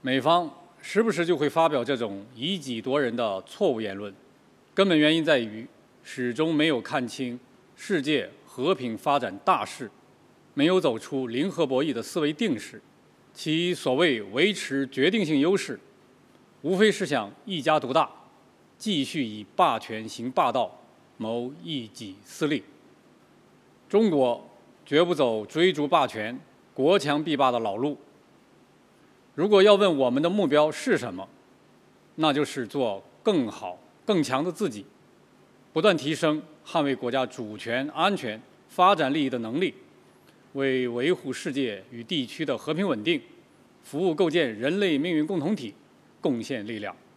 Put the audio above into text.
美方时不时就会发表这种以己夺人的错误言论，根本原因在于始终没有看清世界和平发展大势，没有走出零和博弈的思维定式。其所谓维持决定性优势，无非是想一家独大，继续以霸权行霸道，谋一己私利。中国绝不走追逐霸权、国强必霸的老路。如果要问我们的目标是什么，那就是做更好、更强的自己，不断提升捍卫国家主权、安全、发展利益的能力，为维护世界与地区的和平稳定，服务构建人类命运共同体贡献力量。